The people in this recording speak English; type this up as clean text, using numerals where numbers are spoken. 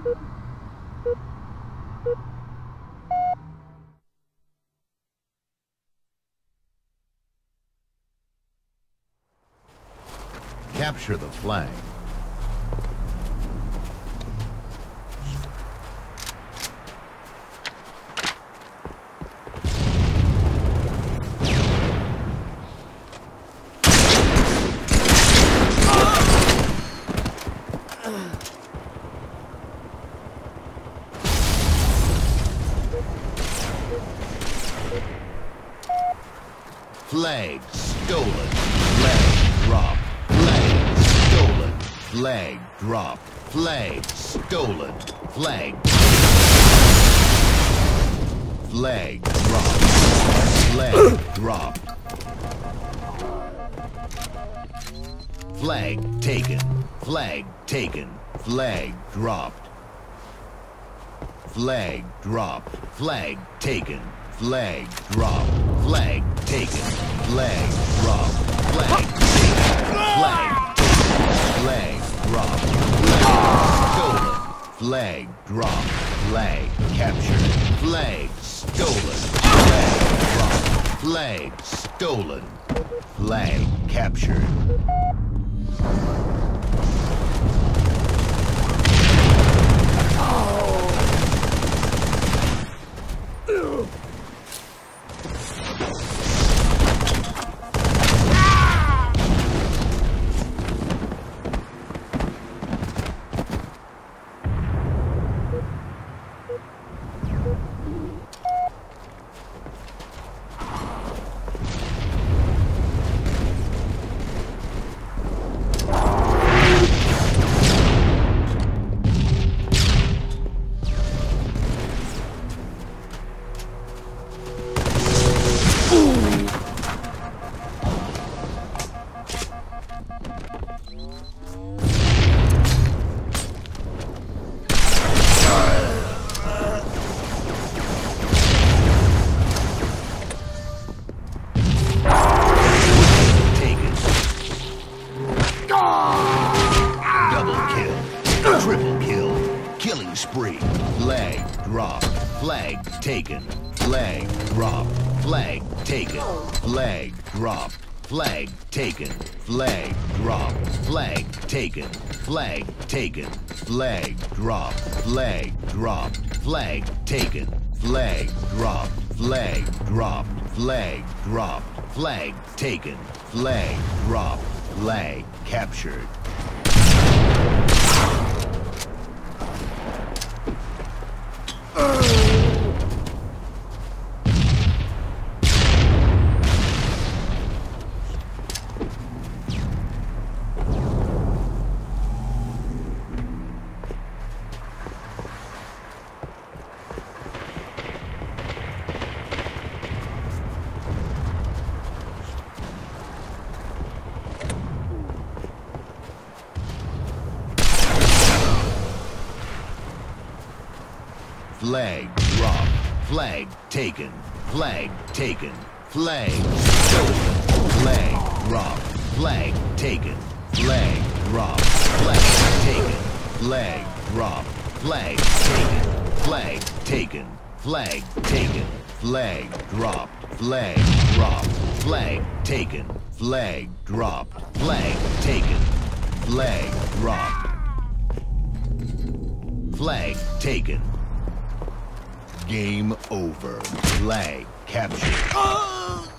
Capture the flag. Flag stolen. Flag dropped. Flag stolen. Flag dropped. Flag stolen. Flag. Flag dropped. Flag dropped. Flag taken. Flag taken. Flag dropped. Flag dropped. Flag taken. Flag dropped. Flag taken. Flag dropped. Flag taken. Flag taken. Flag dropped. Flag stolen. Flag dropped. Flag captured. Flag stolen. Flag dropped. Flag stolen. Flag captured. Triple kill. Killing spree. Flag dropped. Flag taken. Flag dropped. Flag taken. Flag dropped. Flag taken. Flag dropped. Flag taken. Flag taken. Flag dropped. Flag dropped. Flag taken. Flag dropped. Flag dropped. Flag dropped. Flag taken. Flag dropped. Flag captured. Flag dropped. Flag taken. Flag taken. Flag stolen. Flag dropped. Flag taken. Flag dropped. Flag taken. Flag dropped. Flag taken. Flag taken. Flag taken. Flag dropped. Flag dropped. Flag taken. Flag dropped. Flag taken. Flag dropped. Flag taken. Game over. Flag captured.